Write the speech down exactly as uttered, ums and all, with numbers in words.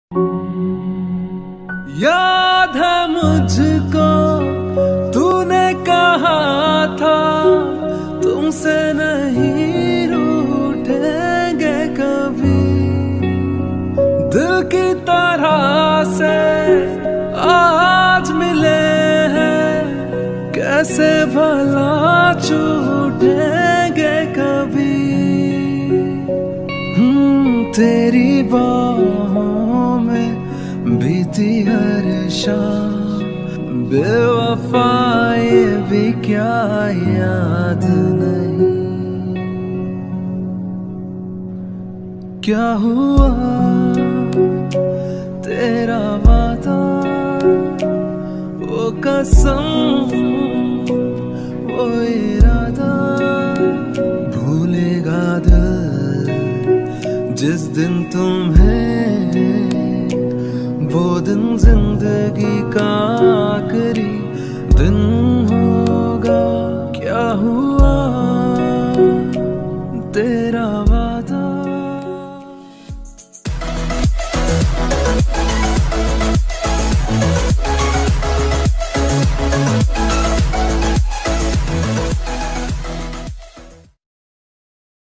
याद है मुझको तूने कहा था तुमसे नहीं रूठेंगे कभी। दिल की तरह से आज मिले हैं, कैसे भला छूटेंगे कभी। हम्म तेरी बाहों में बीती हर शाम, बेवफा ये भी क्या याद नहीं। क्या हुआ तेरा वादा, वो कसम वो इरादा, भूलेगा दिल जिस दिन तुम्हें, वो दिन जिंदगी का आखिरी दिन